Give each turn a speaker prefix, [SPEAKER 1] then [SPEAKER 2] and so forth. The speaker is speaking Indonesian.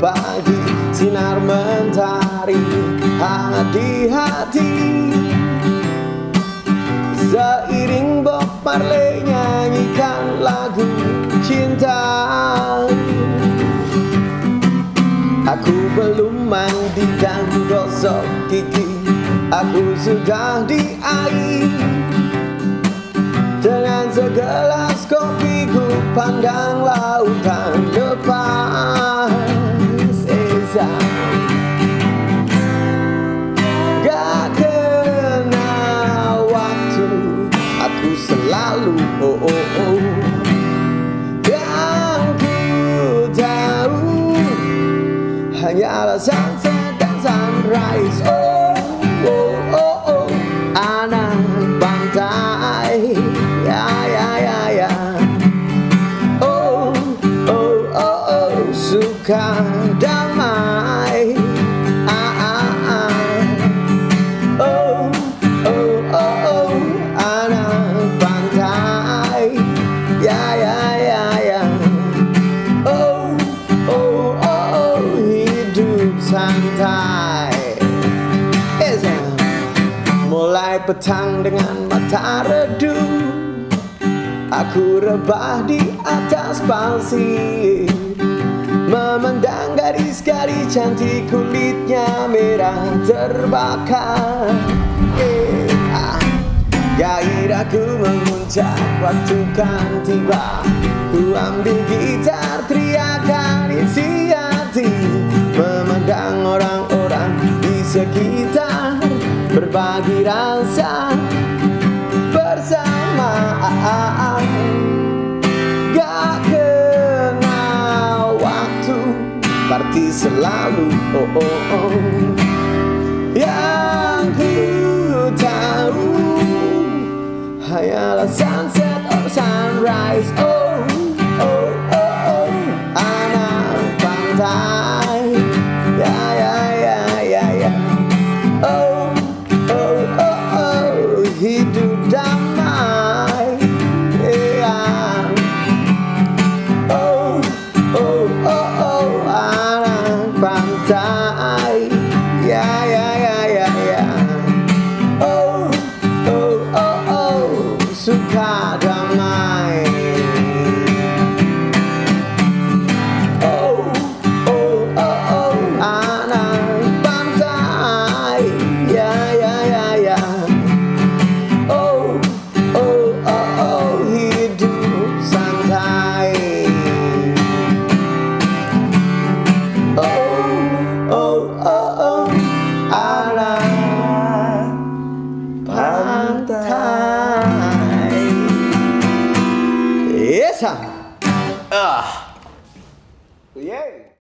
[SPEAKER 1] berbagi sinar mentari hangat di hati. Seiring Bob Marley nyanyikan lagu cinta. Aku belum mandi dan gosok gigi, aku sudah di air. Dengan segelas kopi ku pandang lautan lepas. Gak kenal waktu, aku selalu yang ku tahu hanyalah sunset dan sunrise. Anak pantai, ya. Suka damai. Anak pantai, ya. Hidup santai. Mulai petang dengan mata redup, aku rebah di atas pasir, memandang gadis-gadis cantik kulitnya merah terbakar. Gairahku memuncak waktu kan tiba, ku ambil gitar teriakan isi hati, memandang orang-orang di sekitar berbagi rasa bersama. Gak kenal waktu, berarti selalu yang ku tahu hanyalah sunset or sunrise. Anak pantai, ya. Hidup damai, yeah. Anak pantai, ya. Suka damai. Anak pantai, ya. Hidup santai. Anak pantai. Yes,